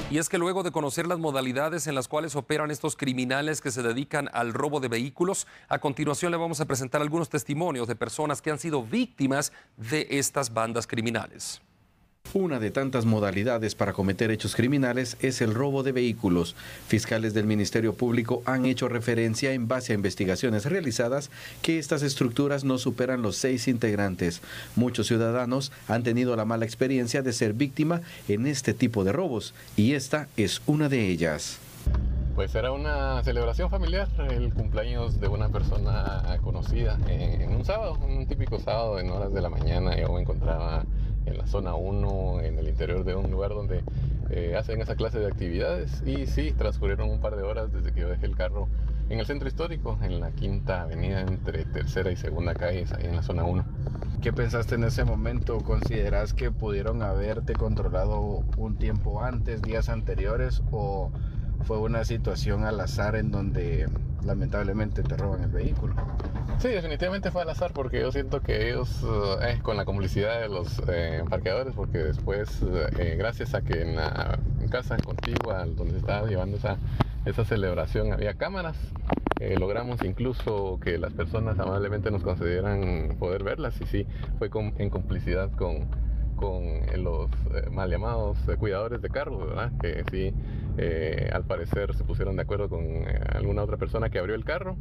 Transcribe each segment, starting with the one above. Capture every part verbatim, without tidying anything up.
Y es que luego de conocer las modalidades en las cuales operan estos criminales que se dedican al robo de vehículos, a continuación le vamos a presentar algunos testimonios de personas que han sido víctimas de estas bandas criminales. Una de tantas modalidades para cometer hechos criminales es el robo de vehículos. Fiscales del Ministerio Público han hecho referencia en base a investigaciones realizadas que estas estructuras no superan los seis integrantes. Muchos ciudadanos han tenido la mala experiencia de ser víctima en este tipo de robos y esta es una de ellas. Pues era una celebración familiar, el cumpleaños de una persona conocida en un sábado, un típico sábado en horas de la mañana. Yo me encontraba en la zona uno, en el interior de un lugar donde eh, hacen esa clase de actividades y sí, transcurrieron un par de horas desde que yo dejé el carro en el centro histórico, en la quinta avenida entre tercera y segunda calles, ahí en la zona uno. ¿Qué pensaste en ese momento? ¿Consideras que pudieron haberte controlado un tiempo antes, días anteriores, o fue una situación al azar en donde lamentablemente te roban el vehículo? Sí, definitivamente fue al azar, porque yo siento que ellos, eh, con la complicidad de los eh, parqueadores, porque después, eh, gracias a que en la casa contigua donde se estaba llevando esa, esa celebración había cámaras, eh, logramos incluso que las personas amablemente nos concedieran poder verlas, y sí, fue con, en complicidad con, con los eh, mal llamados eh, cuidadores de carros, ¿verdad? Que sí, eh, al parecer se pusieron de acuerdo con eh, alguna otra persona que abrió el carro.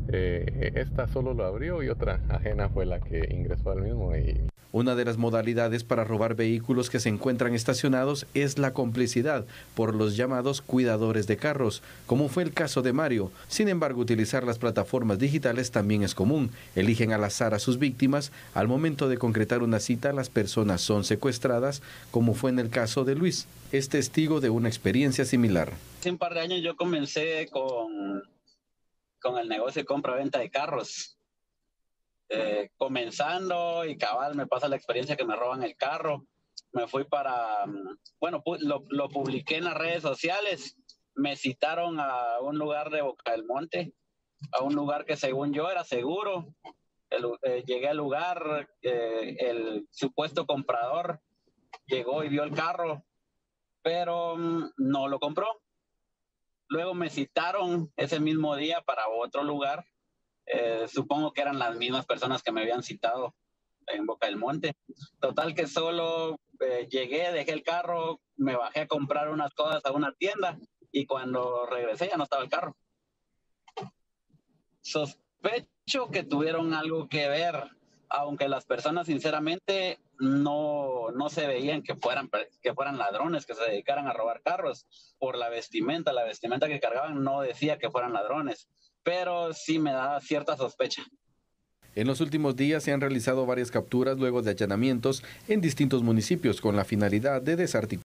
Eh, esta solo lo abrió y otra ajena fue la que ingresó al mismo. Y... Una de las modalidades para robar vehículos que se encuentran estacionados es la complicidad por los llamados cuidadores de carros, como fue el caso de Mario. Sin embargo, utilizar las plataformas digitales también es común. Eligen al azar a sus víctimas. Al momento de concretar una cita, las personas son secuestradas, como fue en el caso de Luis. Es testigo de una experiencia similar. Hace un par de años yo comencé con... con el negocio de compra-venta de carros. Eh, comenzando y cabal me pasa la experiencia que me roban el carro. Me fui para, bueno, lo, lo publiqué en las redes sociales. Me citaron a un lugar de Boca del Monte, a un lugar que según yo era seguro. El, eh, llegué al lugar, eh, el supuesto comprador llegó y vio el carro, pero um, no lo compró. Luego me citaron ese mismo día para otro lugar. Eh, supongo que eran las mismas personas que me habían citado en Boca del Monte. Total que solo eh, llegué, dejé el carro, me bajé a comprar unas cosas a una tienda y cuando regresé ya no estaba el carro. Sospecho que tuvieron algo que ver, aunque las personas sinceramente no, no se veían que fueran, que fueran ladrones, que se dedicaran a robar carros. Por la vestimenta, la vestimenta que cargaban no decía que fueran ladrones, pero sí me da cierta sospecha. En los últimos días se han realizado varias capturas luego de allanamientos en distintos municipios con la finalidad de desarticular